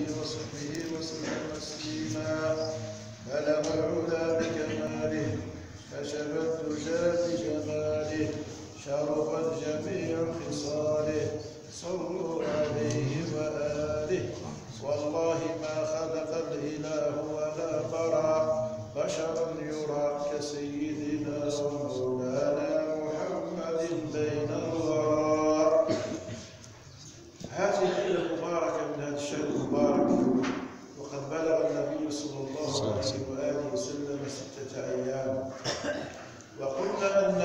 وصحبه وسلم تسليما. بلغ العلا بكماله، كشف الدجى بجماله، شرفت جميع خصاله، صلوا عليه وآله. والله ما خلق الإله ولا برى بشرا يرى كسيدنا ومولانا محمد بين الورى. هذه الليلة المباركة من هذا الشهر المبارك، وقد بلغ النبي صلى الله عليه وآله وسلم 6 أيام. وقلنا أن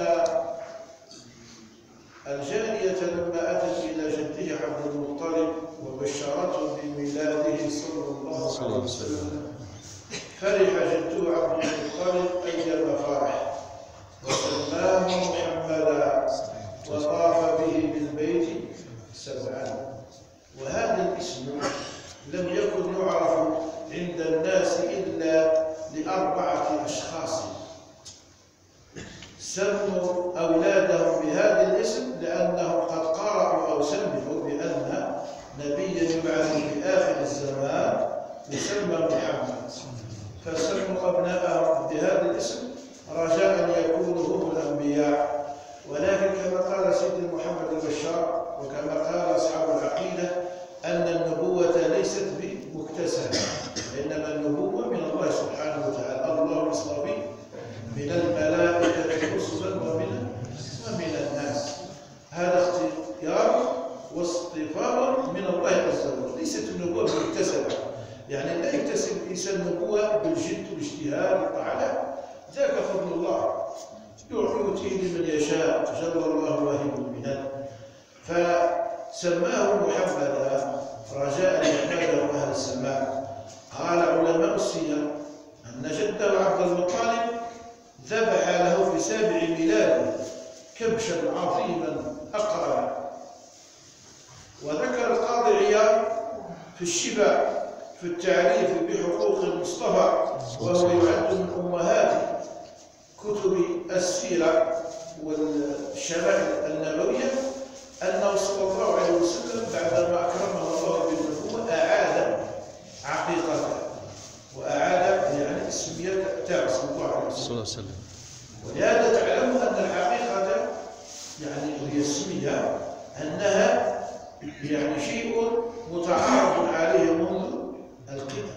الجارية لما أتت إلى جده عبد المطلب وبشرته بميلاده صلى الله عليه وسلم، فرح جده عبد المطلب أيما فرح، وسماه محمدا وطاف به بالبيت 7. وهذا الاسم لم يكن يعرف عند الناس إلا ل4 أشخاص سموا أولادهم بهذا الاسم لأنهم قد قرأوا أو سمعوا بأن نبيا يبعث في آخر الزمان يسمى محمد، فسموا أبناءهم بهذا الاسم رجاء أن يكونوا هم الأنبياء. ولكن كما قال سيدنا محمد البشار وكما قال أصحاب العقيدة أن النبوة ليست بمكتسبة، إنما النبوة من الله سبحانه وتعالى. الله يصطفي من الملائكة رسلا ومن الناس. هذا اختيار واصطفاء من الله عز وجل، ليست النبوة مكتسبة، يعني لا يكتسب الإنسان النبوة بالجد والاجتهاد والطاعة، ذاك فضل الله يؤتيه لمن يشاء، جل الله واهب المنن. فسماه محمدا رجاء يحمده أهل السماء. قال علماء السير أن جده عبد المطلب ذبح له في 7 ميلاده كبشا عظيما أقرا. وذكر القاضي عياض في الشفاء في التعريف بحقوق المصطفى، وهو يعد من أمهات كتب السيرة والشمائل النبوية، أنه صلى الله عليه وسلم بعدما أكرمه الله بالنبوة أعاد عقيقته، وأعاد يعني اسمية تاعه صلى الله عليه وسلم. ولهذا تعلموا أن الحقيقة يعني هي السمية أنها يعني شيء متعارف عليه منذ القدم.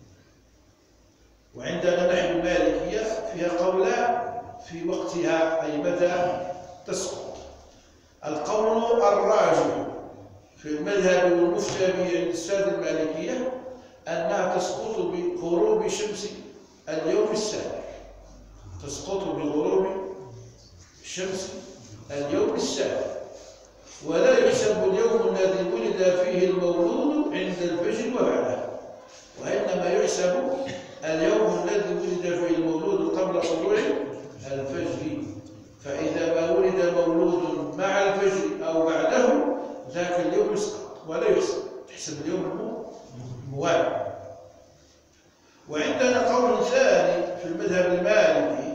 وعندنا نحن المالكية فيها قولان في وقتها، أي متى تسقط. القول الراجح في المذهب والمفتى به عند السادة المالكية أنها تسقط بغروب شمس اليوم السابع، تسقط بغروب شمس اليوم السابع، ولا يحسب اليوم الذي ولد فيه المولود عند الفجر وبعده، وإنما يحسب اليوم الذي ولد فيه المولود قبل طلوع الفجر. فإذا ما ولد مولود مع الفجر أو بعده ذاك اليوم يسقط ولا يحسب، تحسب اليوم الموالي. وعندنا قول ثاني في المذهب المالكي،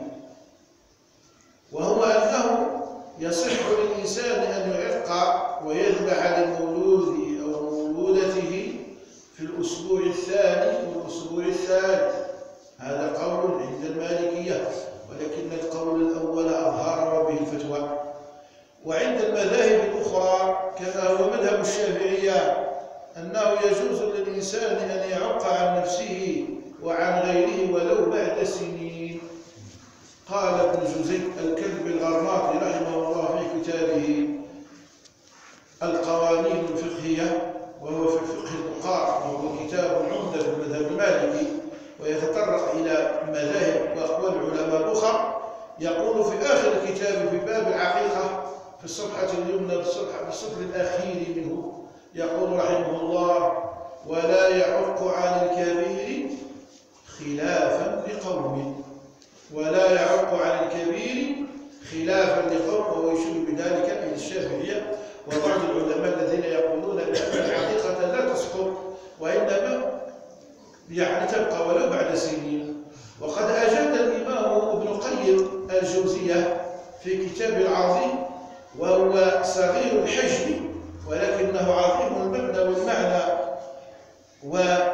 وهو أنه يصح للإنسان أن يعق ويذبح لمولوده أو مولودته في الأسبوع الثاني والأسبوع الثالث. هذا قول عند المالكية، ولكن القول الأول أظهر به الفتوى. وعند المذاهب الأخرى كما هو مذهب الشافعية أنه يجوز للإنسان أن يعق عن نفسه وعن غيره ولو بعد سنين. قال ابن جوزي الكلب الغرناطي رحمه الله في كتابه القوانين الفقهية، وهو في فقه البقاء، وهو كتاب عمدة في المذهب المالكي ويتطرق إلى مذاهب وأقوال العلماء الأخرى، يقول في آخر الكتاب في باب العقيقة في الصفحة اليمنى في السطر الأخير منه، يقول رحمه الله: ولا يعق عن الكبير خلافا لقوم، ولا يعق عن الكبير خلافا لقوم. وهو يشير بذلك إلى الشافعية وبعض العلماء الذين يقولون بأن الحقيقة لا تسقط وإنما يعني تبقى ولو بعد سنين. وقد أجاد الإمام ابن قيم الجوزية في كتاب العظيم، وهو صغير الحجم ولكنه عظيم المبنى والمعنى،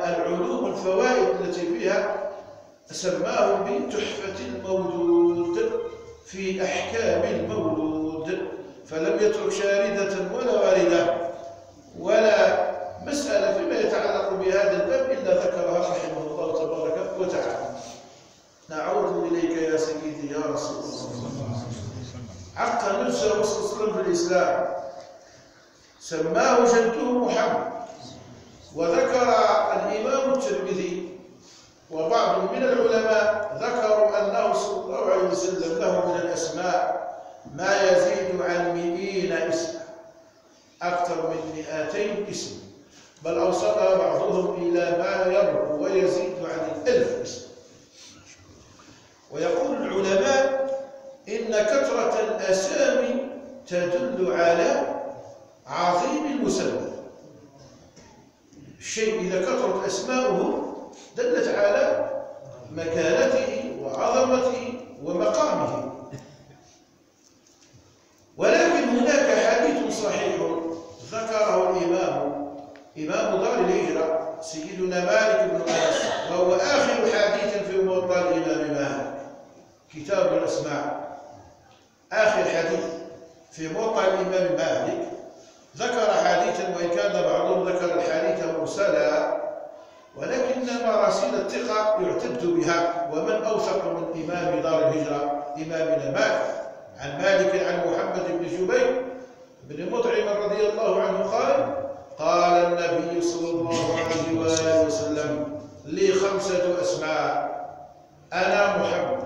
الفوائد التي فيها سماه بتحفة المولود في أحكام المولود، فلم يترك شاردة ولا واردة ولا مسألة فيما يتعلق بهذا الباب إلا ذكرها رحمه الله تبارك وتعالى. نعود إليك يا سيدي يا رسول الله. عق نفسه صلى الله عليه وسلم في الإسلام، سماه جده محمد، وذكر الإمام الترمذي وبعض من العلماء ذكروا أنه صلى الله عليه وسلم له من الأسماء ما يزيد عن 200 اسما، أكثر من 200 اسم، بل أوصلها بعضهم إلى ما يبلغ ويزيد عن 1000 اسم. ويقول العلماء إن كثرة الأسامي تدل على عظيم المسمى. الشيء إذا كثرت أسماؤه دلت على مكانته وعظمته ومقامه. ولكن هناك حديث صحيح ذكره إمام دار الهجرة سيدنا مالك بن أنس، وهو آخر حديث في موطأ الإمام مالك، كتاب الأسماء، آخر حديث في موطأ الإمام مالك. ذكر حديثا وإن كان بعضهم ذكر الحديث مرسلا، ولكن مراسيل الثقة يعتد بها. ومن أوثق من إمام دار الهجرة إمامنا مالك؟ عن مالك عن محمد بن جبير بن مطعم رضي الله عنه قال النبي صلى الله عليه وآله وسلم: لي 5 أسماء، أنا محمد،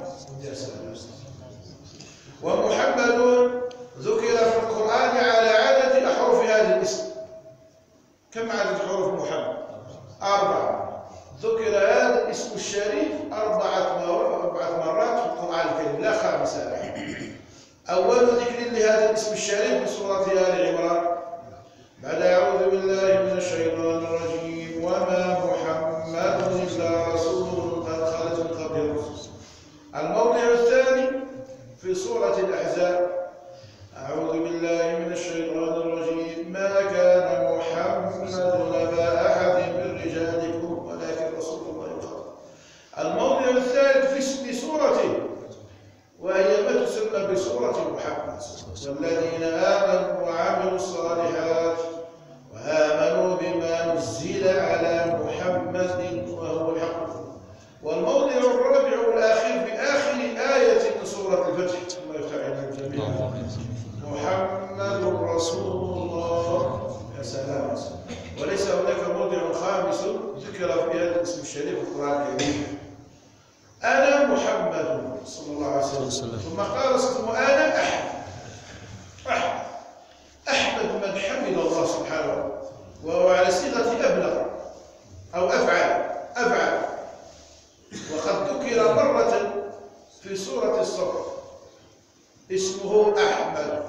ومحمد ذكر في القرآن على عدد أحرف هذا الاسم. كم عدد حروف محمد؟ 4. ذكر هذا الاسم الشريف 4 مرات في القرآن الكريم، لا 5. أول ذكر لهذا الاسم الشريف في سورة آل عمران بعد أعوذ بالله من الشيطان الرجيم: وما محمد إلا رسول قد خلت من قبله الرسل. الموضع الثاني في سورة الأحزاب: أعوذ بالله من الشيطان الرجيم: ما كان محمد أبا أحد من رجالكم ولكن رسول الله وخاتم. الموضع الثالث في اسم سورته، وهي ما تسمى بسورة محمد: والذين آمنوا وعملوا الصالحات وآمنوا بما نزل على محمد وهو الحق. والموضع الرابع والأخير في آخر آية من سورة الفتح: الله يفتح علينا الجميع: محمد رسول الله. يا سلام. وليس هناك موضع خامس ذكر في هذا الاسم الشريف في القرآن الكريم: أنا محمد صلى الله عليه وسلم. ثم قال اسمه أنا أحمد. أحمد من حمد الله سبحانه، وهو على صيغة أبلغ أو أفعل. وقد ذكر مرة في سورة الصبر اسمه أحمد.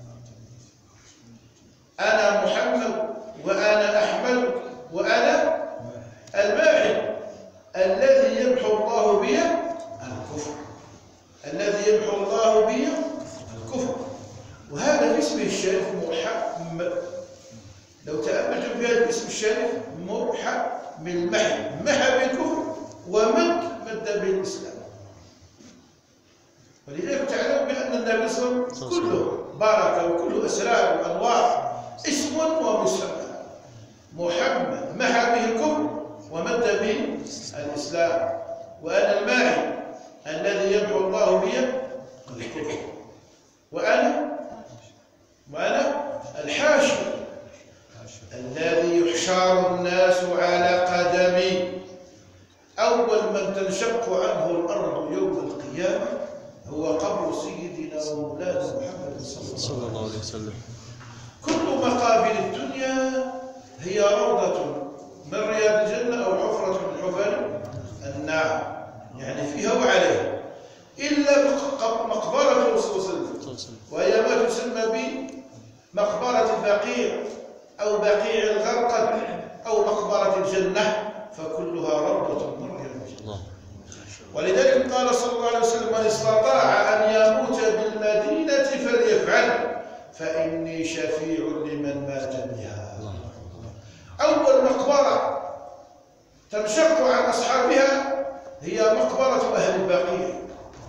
أنا محمد وأنا أحمد وأنا الماحي الذي يمحو الله بي الكفر. الذي يمحو الله بي الكفر. وهذا في اسمه الشريف محمد. لو تأملتم في هذا الاسم الشريف: محمد بالمحي، محى بالكفر ومد بالإسلام. ولذلك تعلم بأن النبي صلى الله عليه وسلم كله بركة وكله أسرار وأنوار، اسم ومسمى. محمد محى به الكفر ومد به الإسلام. وأنا الماحي الذي يمحو الله بي الكفر. وأنا الحاشر الذي يحشر الناس على قدمي. أول من تنشق عنه الأرض يوم القيامة هو قبر سيدنا ومولانا محمد صلى الله عليه وسلم. كل مقابر الدنيا هي روضة من رياض الجنة أو حفرة من حفر النار، يعني فيها وعليها، إلا مقبرة صلى الله عليه وسلم، وهي ما تسمى بمقبرة البقيع أو بقيع الغرقد أو مقبرة الجنة، فكلها روضة من رياض الجنة. ولذلك قال صلى الله عليه وسلم: من استطاع أن يموت بالمدينة فليفعل فإني شفيع لمن مات بها. أول مقبرة تنشق أصحابها هي مقبرة أهل البقيع.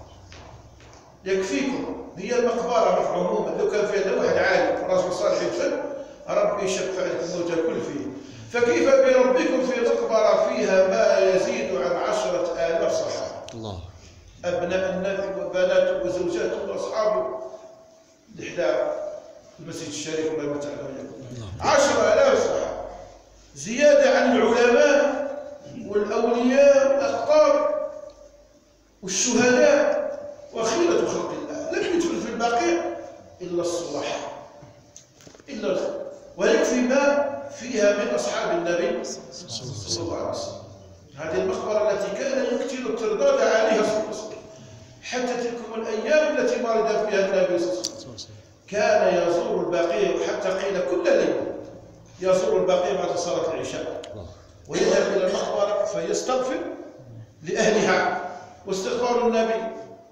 يكفيكم هي المقبرة عموما، لو كان فيها واحد عالم رجل صالح يدفن ربي يشفع لك الموتى كل فيه. فكيف بربكم في مقبرة فيها ما يزيد عن 10,000 صحابة، الله، أبناء النبي وبناته وزوجاته وأصحابه لحدا المسجد الشريف الله تعالى 10,000 صحابة، زيادة عن العلماء والأولياء والأخطار والشهداء وخيرة خلق الله. لم يدخل في البقيع إلا الصلاح ويكفي ما فيها من أصحاب النبي صلى الله عليه وسلم. هذه المقبرة التي كان يكثر الترداد عليها صلى الله عليه وسلم، حتى تلكم الأيام التي مرض فيها النبي صلى الله عليه وسلم كان يزور البقيع، حتى قيل كل ليلة يزور البقيع بعد صلاة العشاء ويذهب إلى المقبرة فيستغفر لأهلها، واستغفار النبي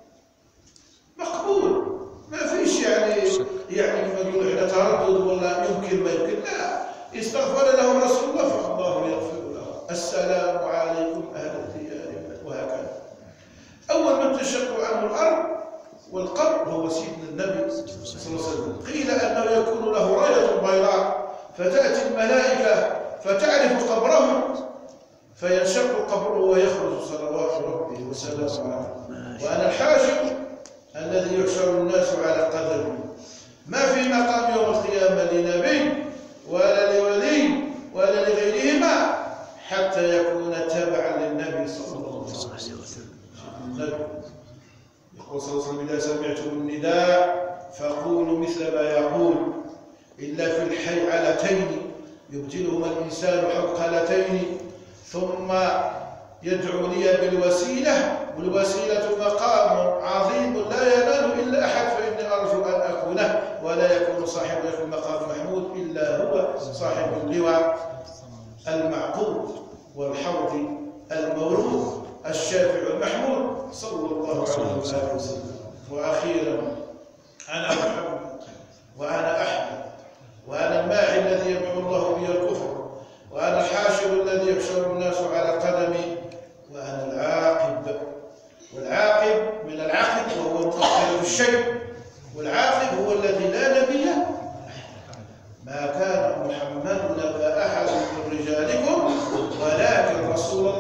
مقبول، ما فيش يعني كما نقول احنا تردد ولا يمكن ما يمكن، لا، استغفر له رسول الله فالله يغفر له. السلام عليكم اهل الديار، وهكذا. اول من تشق عنه الارض والقبر هو سيدنا النبي صلى الله عليه وسلم. قيل انه يكون له رايه بيضاء فتاتي الملائكه فتعرف قبره فينشق قبره ويخرج صلوات ربه وسلامه عليه. وانا الحاشر الذي يحشر الناس على قدمه، ما في مقام يوم القيامة لنبي ولا لولي ولا لغيرهما حتى يكون تبعا للنبي صلى الله عليه وسلم. يقول صلى الله عليه وسلم: إذا سمعتم النداء فقولوا مثل ما يقول، إلا في الحيعلتين يبتلهما الإنسان حقلتين، ثم يدعو لي بالوسيلة، والوسيلة مقام عظيم لا ينال إلا أحد، فإني أرجو أن أكونه، ولا يكون صاحب المقام محمود إلا هو صاحب اللواء المعقود والحوض المورود الشافع المحمود صلى الله عليه وسلم. وأخيرا أنا محمد وأنا أحمد وأنا الماحي الذي يمحو الله بي الكفر، وأنا الحاشر الذي يحشر الناس على قدمي، وأنا العاقب. والعاقب من العقب وهو المؤخر بالشيء، والعاقب هو الذي لا نبي له. ما كان محمد أبا أحد من رجالكم ولكن رسول